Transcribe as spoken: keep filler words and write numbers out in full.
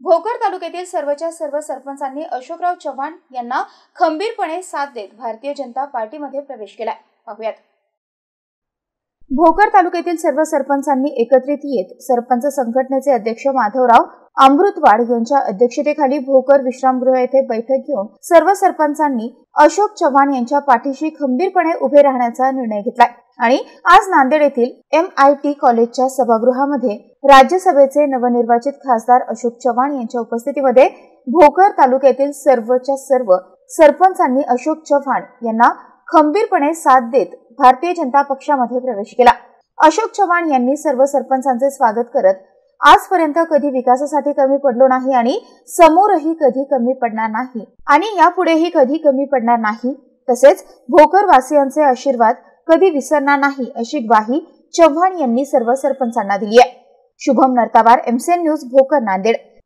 भोकर तालुक्यातील सर्वच्या सर्व सरपंचांनी अशोकराव चव्हाण यांना खंबीरपणे साथ देत भारतीय जनता पार्टीमध्ये प्रवेश केलाय. पाहूयात. भोकर तालुक्यातील सर्व सरपंचांनी एकत्रित येत सरपंच संघटनेचे अध्यक्ष माधवराव अमृतवाड यांच्या अध्यक्षतेखाली भोकर विश्रामगृह येथे बैठक घेऊन सर्व सरपंचांनी अशोक चव्हाण यांच्या पाठीशी खंबीरपणे उभे राहण्याचा निर्णय घेतलाय आणि आज नांदेड येथील एम आय टी कॉलेजच्या सभागृहामध्ये राज्यसभेचे नवनिर्वाचित खासदार अशोक चव्हाण यांच्या उपस्थितीमध्ये भोकर तालुक्यातील सर्वच्या सर्व सरपंचांनी अशोक चव्हाण यांना खंबीरपणे साथ देत भारतीय जनता पक्षामध्ये प्रवेश केला. अशोक चव्हाण यांनी सर्व सरपंचांचे स्वागत करत आजपर्यंत कधी विकासासाठी कमी पडलो नाही आणि समोरही कधी कमी पडणार नाही आणि यापुढेही कधी कमी पडणार नाही, तसेच भोकर वासियांचे आशीर्वाद कधी विसरणार नाही अशी ग्वाही चव्हाण यांनी सर्व सरपंचांना दिली आहे. Shubham Nartawar, MCN news, Bhokar, Nanded.